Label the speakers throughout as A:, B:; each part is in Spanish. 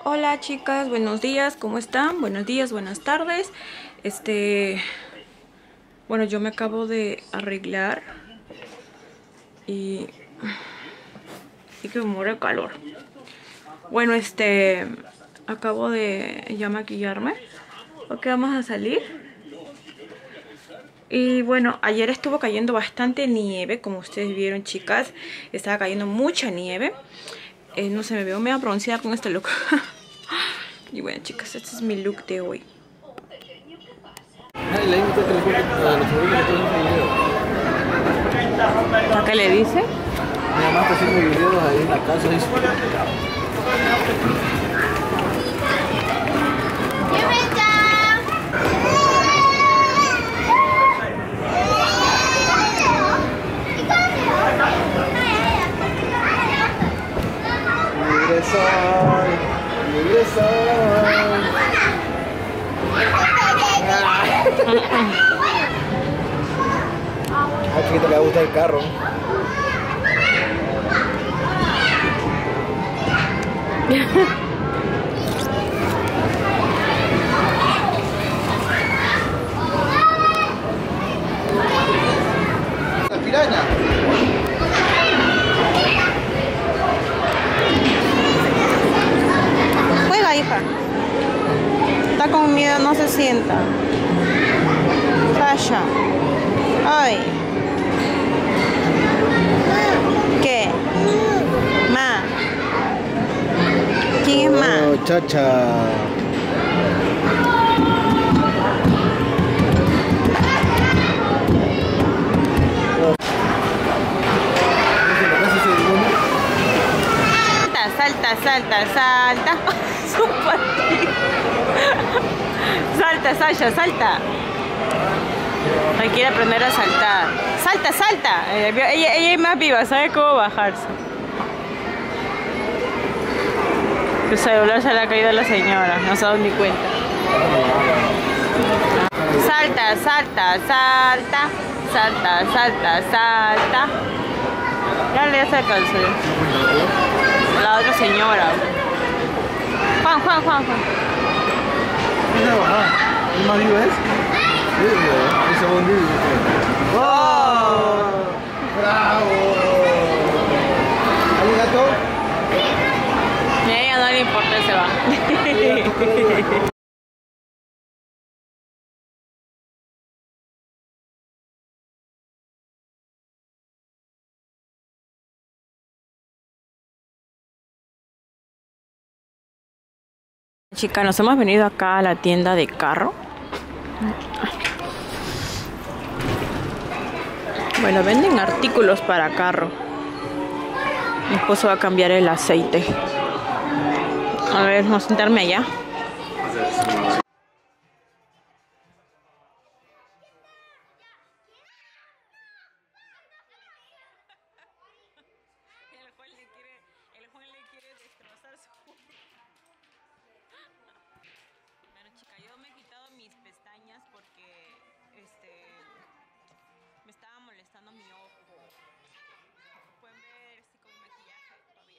A: Hola chicas, buenos días, ¿cómo están? Buenos días, buenas tardes. Bueno, yo me acabo de arreglar y que me muero de calor. Bueno, acabo de ya maquillarme porque vamos a salir. Y bueno, ayer estuvo cayendo bastante nieve, como ustedes vieron, chicas. Estaba cayendo mucha nieve. No se me veo medio bronceada con este look. Y bueno, chicas, este es mi look de hoy. ¿Qué le dice?
B: Mi mamá está haciendo videos ahí en la casa. A chiquito le gusta el carro. La piraña.
A: Juega, hija. Está con miedo, no se sienta. Sasha. Ay. ¿Qué? Ma. ¿Quién es Ma?
B: Oh, chacha.
A: Salta, salta, salta. Salta, Sasha, salta. Ay, quiere aprender a saltar. Salta, salta. Ella es más viva, sabe cómo bajarse. Su celular se le ha caído a la señora, no se ha dado ni cuenta. Salta, salta, salta. Salta, salta, salta. Ya le hace alcanzó. La otra señora. Juan.
B: ¿El más vivo es? Sí, ese buen vivo. ¡Oh! ¡Bravo! ¿Hay un gato?
A: A ella no le importa, se va. Chicas, nos hemos venido acá a la tienda de carro. Bueno, venden artículos para carro. Mi esposo va a cambiar el aceite. A ver, vamos a sentarme allá. El Juan le quiere destrozar su... Bueno, chica, yo me he quitado mis pestañas porque me estaba molestando mi ojo. Pueden ver con mi maquillaje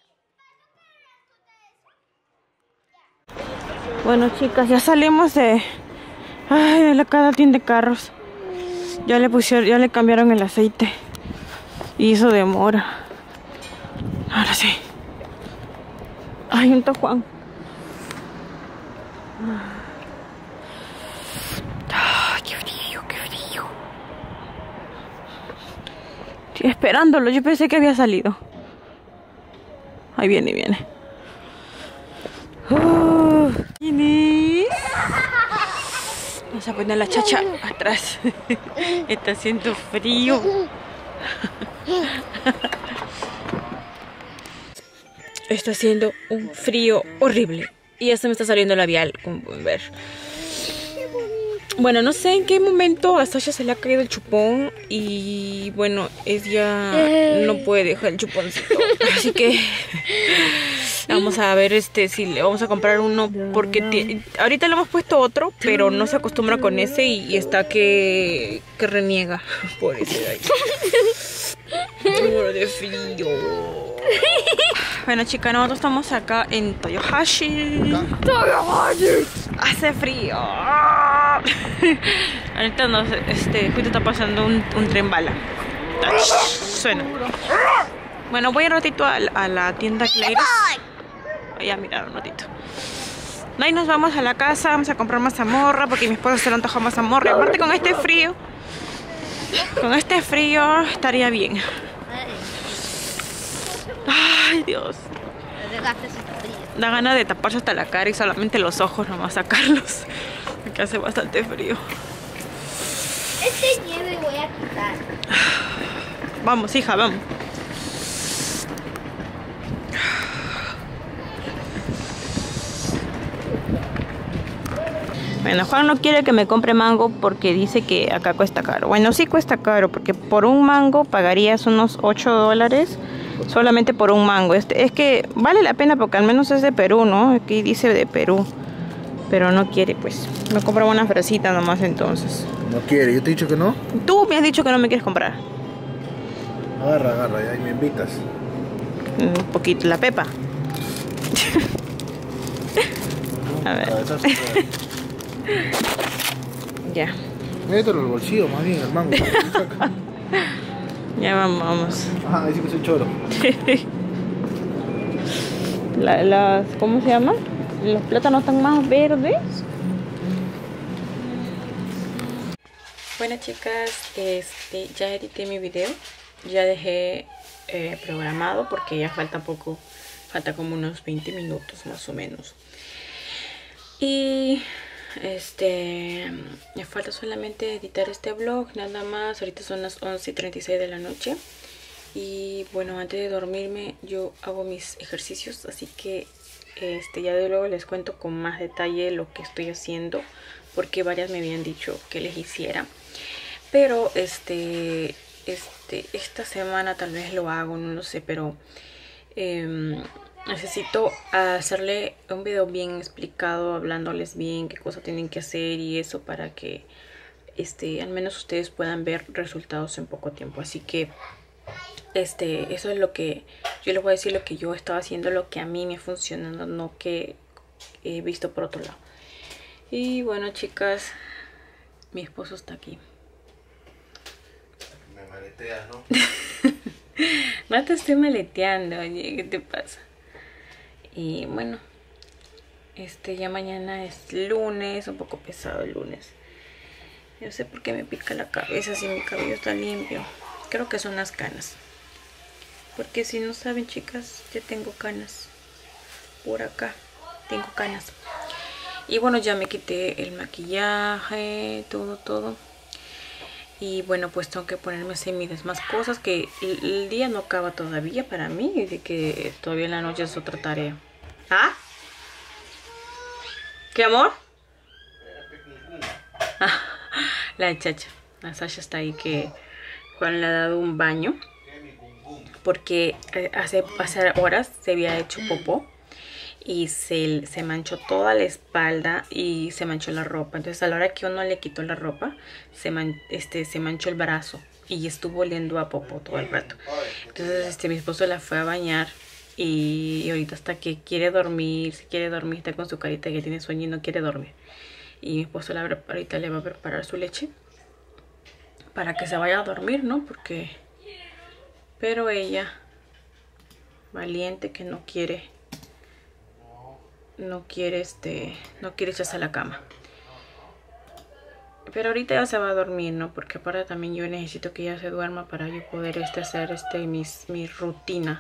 A: todavía. Bueno, chicas, ya salimos de la cada tienda de carros. Ya le cambiaron el aceite. Y eso demora. Ahora sí. Ay, un Juan. Ay, qué frío, qué frío. Estoy esperándolo. Yo pensé que había salido. Ahí viene. Inés. Vamos a poner la chacha atrás. Está haciendo frío. Está haciendo un frío horrible. Y ya se me está saliendo el labial, como pueden ver. Bueno, no sé en qué momento a Sasha se le ha caído el chupón. Y bueno, ella no puede dejar el chuponcito. Así que vamos a ver si le vamos a comprar uno. Porque ahorita le hemos puesto otro, pero no se acostumbra con ese. Y está que reniega por ese de ahí. De frío. Bueno, chicas, nosotros estamos acá en Toyohashi. Hace frío. Ahorita nos, justo está pasando un tren bala. Suena. Bueno, voy un ratito a la tienda Claire's. Voy a mirar un ratito. Ahí nos vamos a la casa, vamos a comprar mazamorra porque mi esposo se le antojó mazamorra. Y aparte con este frío estaría bien. Ay, Dios. Da ganas de taparse hasta la cara y solamente los ojos nomás sacarlos. Porque hace bastante frío.
C: Este nieve voy a quitar.
A: Vamos, hija, vamos. Bueno, Juan no quiere que me compre mango porque dice que acá cuesta caro. Bueno, sí cuesta caro porque por un mango pagarías unos $8 solamente por un mango. Es que vale la pena porque al menos es de Perú, ¿no? Aquí dice de Perú. Pero no quiere, pues. Me compra una fresita nomás entonces.
B: No quiere, yo te he dicho que no.
A: Tú me has dicho que no me quieres comprar.
B: Agarra, ya y me invitas.
A: Un poquito, la pepa. A ver. Ya.
B: Mételo al bolsillo, más bien, el mango.
A: Ya vamos.
B: Ajá, ahí sí que soy choro.
A: ¿Cómo se llama? Los plátanos están más verdes. Bueno, chicas, ya edité mi video. Ya dejé programado porque ya falta poco. Falta como unos 20 minutos más o menos. Y me falta solamente editar este vlog, nada más. Ahorita son las 11:36 de la noche. Y bueno, antes de dormirme yo hago mis ejercicios, así que ya de luego les cuento con más detalle lo que estoy haciendo, porque varias me habían dicho que les hiciera. Pero esta semana tal vez lo hago, no lo sé, pero necesito hacerle un video bien explicado, hablándoles bien qué cosas tienen que hacer y eso, para que al menos ustedes puedan ver resultados en poco tiempo. Así que eso es lo que yo les voy a decir, lo que yo estaba haciendo, lo que a mí me funciona, no que he visto por otro lado. Y bueno, chicas, mi esposo está aquí.
B: Me maleteas, ¿no?
A: No te estoy maleteando, oye, ¿qué te pasa? Y bueno, ya mañana es lunes, un poco pesado el lunes. Yo sé por qué me pica la cabeza si mi cabello está limpio. Creo que son las canas. Porque si no saben, chicas, yo tengo canas. Por acá tengo canas. Y bueno, ya me quité el maquillaje, todo. Y bueno, pues tengo que ponerme así mis demás cosas, que el día no acaba todavía para mí, y de que todavía en la noche es otra tarea. ¿Ah? ¿Qué, amor? La chacha, la Sasha está ahí, que Juan le ha dado un baño porque hace horas se había hecho popó y se manchó toda la espalda y se manchó la ropa. Entonces a la hora que uno le quitó la ropa se manchó el brazo y estuvo oliendo a popó todo el rato. Entonces mi esposo la fue a bañar y ahorita hasta que quiere dormir, está con su carita que tiene sueño y no quiere dormir. Y mi esposo ahorita le va a preparar su leche para que se vaya a dormir, ¿no? Pero ella, valiente, que no quiere echarse a la cama. Pero ahorita ya se va a dormir, ¿no? Porque aparte también yo necesito que ella se duerma para yo poder hacer mi rutina.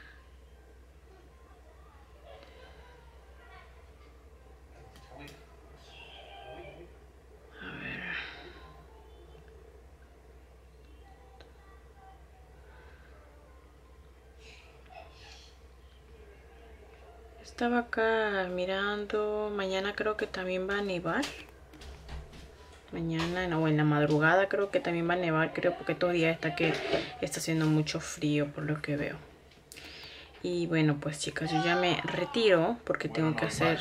A: Estaba acá mirando. Mañana creo que también va a nevar. Mañana, o en la madrugada creo que también va a nevar. Creo porque todo día está haciendo mucho frío por lo que veo. Y bueno, pues chicas, yo ya me retiro porque tengo que hacer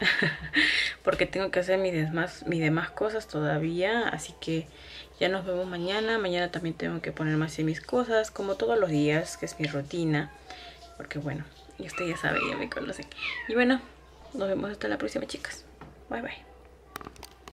A: mis demás cosas todavía. Así que ya nos vemos mañana. Mañana también tengo que ponerme a hacer mis cosas como todos los días, que es mi rutina. Porque bueno, y usted ya sabe, ya me conocen. Y bueno, nos vemos hasta la próxima, chicas. Bye bye.